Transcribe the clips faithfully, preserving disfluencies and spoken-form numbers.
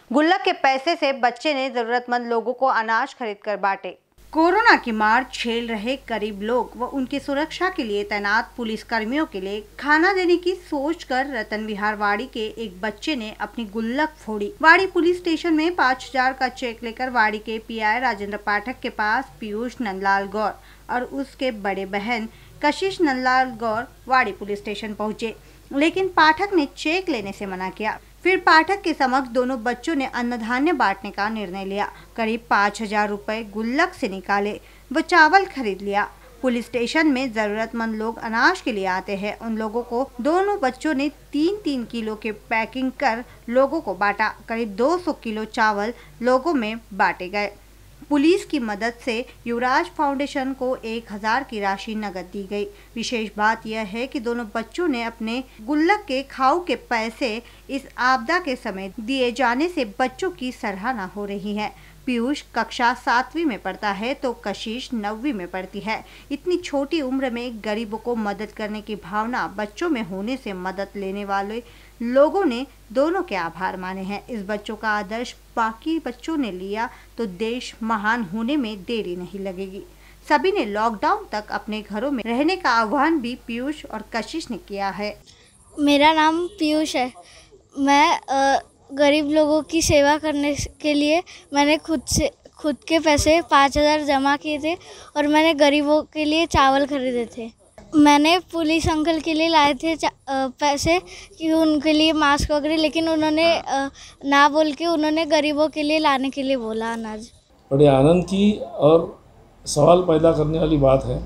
गुल्लक के पैसे से बच्चे ने जरूरतमंद लोगों को अनाज खरीद कर बांटे। कोरोना की मार झेल रहे गरीब लोग व उनकी सुरक्षा के लिए तैनात पुलिस कर्मियों के लिए खाना देने की सोचकर रतन विहार वाड़ी के एक बच्चे ने अपनी गुल्लक फोड़ी। वाड़ी पुलिस स्टेशन में पाँच हजार का चेक लेकर वाड़ी के पीआई राजेंद्र पाठक के पास पीयूष नंदलाल गौर और उसके बड़े बहन कशिश नंदलाल गौर वाड़ी पुलिस स्टेशन पहुँचे, लेकिन पाठक ने चेक लेने से मना किया। फिर पाठक के समक्ष दोनों बच्चों ने अन्न धान्य बांटने का निर्णय लिया। करीब पाँच हजार रुपए गुल्लक से निकाले व चावल खरीद लिया। पुलिस स्टेशन में जरूरतमंद लोग अनाज के लिए आते हैं, उन लोगों को दोनों बच्चों ने तीन तीन किलो के पैकिंग कर लोगों को बांटा। करीब दो सौ किलो चावल लोगों में बांटे गए। पुलिस की मदद से युवराज फाउंडेशन को एक हजार की राशि नकद दी गई। विशेष बात यह है कि दोनों बच्चों ने अपने गुल्लक के खाऊ के पैसे इस आपदा के समय दिए जाने से बच्चों की सराहना हो रही है। पीयूष कक्षा सातवीं में पढ़ता है तो कशिश नौवीं में पढ़ती है। इतनी छोटी उम्र में गरीबों को मदद करने की भावना बच्चों में होने से मदद लेने वाले लोगों ने दोनों के आभार माने हैं। इस बच्चों का आदर्श बाकी बच्चों ने लिया तो देश महान होने में देरी नहीं लगेगी। सभी ने लॉकडाउन तक अपने घरों में रहने का आह्वान भी पीयूष और कशिश ने किया है। मेरा नाम पीयूष है। मैं आ, गरीब लोगों की सेवा करने के लिए मैंने खुद से खुद के पैसे पाँच हज़ार जमा किए थे और मैंने गरीबों के लिए चावल खरीदे थे। मैंने पुलिस अंकल के लिए लाए थे पैसे कि उनके लिए मास्क वगैरह, लेकिन उन्होंने ना बोल के उन्होंने गरीबों के लिए लाने के लिए बोला अनाज। बड़े आनंद की और सवाल पैदा करने वाली बात है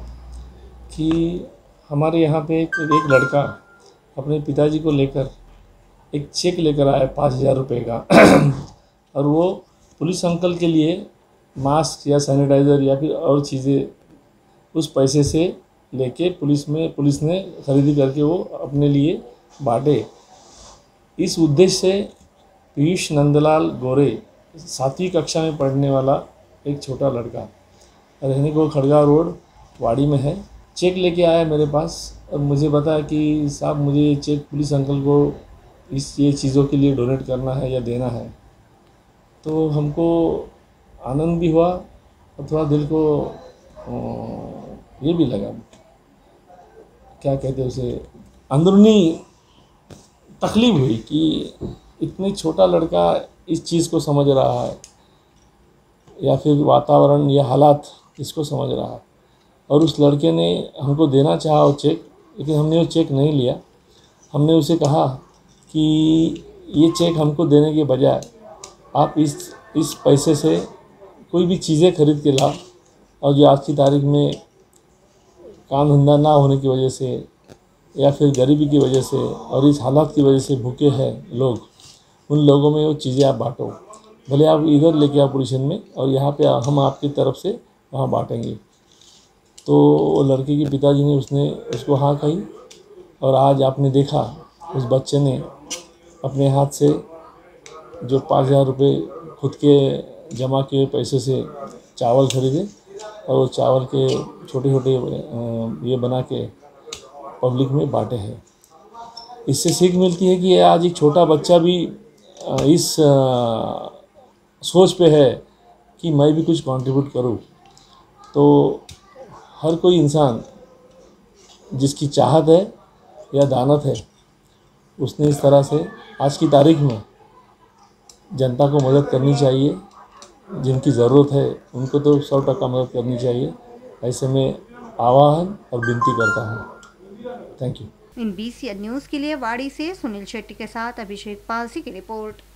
कि हमारे यहाँ पे एक, एक लड़का अपने पिताजी को लेकर एक चेक लेकर आया पाँच हज़ार रुपये का और वो पुलिस अंकल के लिए मास्क या सैनिटाइज़र या फिर और चीज़ें उस पैसे से लेके पुलिस में पुलिस ने खरीदी करके वो अपने लिए बांटे। इस उद्देश्य से पीयूष नंदलाल गोरे सातवीं कक्षा में पढ़ने वाला एक छोटा लड़का रहने को खड़गा रोड वाड़ी में है, चेक लेके आया मेरे पास और मुझे बताया कि साहब मुझे ये चेक पुलिस अंकल को इस ये चीज़ों के लिए डोनेट करना है या देना है। तो हमको आनंद भी हुआ और थोड़ा दिल को ये भी लगा, क्या कहते हैं उसे, अंदरूनी तकलीफ हुई कि इतनी छोटा लड़का इस चीज़ को समझ रहा है या फिर वातावरण या हालात इसको समझ रहा है। और उस लड़के ने हमको देना चाहा वो चेक, लेकिन हमने वो चेक नहीं लिया। हमने उसे कहा कि ये चेक हमको देने के बजाय आप इस इस पैसे से कोई भी चीज़ें खरीद के ला, और जो आज की तारीख में काम धंधा ना होने की वजह से या फिर गरीबी की वजह से और इस हालात की वजह से भूखे हैं लोग, उन लोगों में वो चीज़ें आप बांटो। भले आप इधर लेके आओ पोजीशन में और यहाँ पे हम आपकी तरफ से वहाँ बांटेंगे। तो वो लड़के के पिताजी ने उसने उसको हाँ कही और आज आपने देखा उस बच्चे ने अपने हाथ से जो पाँच हज़ार रुपये खुद के जमा किए पैसे से चावल खरीदे और वो चावल के छोटे छोटे ये बना के पब्लिक में बांटे हैं। इससे सीख मिलती है कि आज एक छोटा बच्चा भी इस सोच पे है कि मैं भी कुछ कंट्रीब्यूट करूं। तो हर कोई इंसान जिसकी चाहत है या दानत है, उसने इस तरह से आज की तारीख में जनता को मदद करनी चाहिए। जिनकी ज़रूरत है उनको तो सौ टका मदद करनी चाहिए। ऐसे में आह्वान और विनती करता हूँ। Thank you. इन बीसीएन न्यूज़ के लिए वाड़ी से सुनील शेट्टी के साथ अभिषेक पालसी की रिपोर्ट।